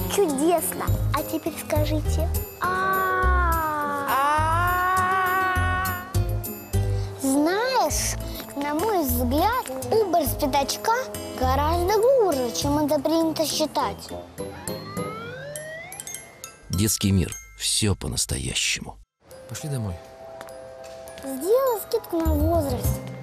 Чудесно. А теперь скажите. Знаешь, на мой взгляд, образ пятачка гораздо глубже, чем это принято считать. Детский мир. Все по-настоящему. Пошли домой. Сделай скидку на возраст.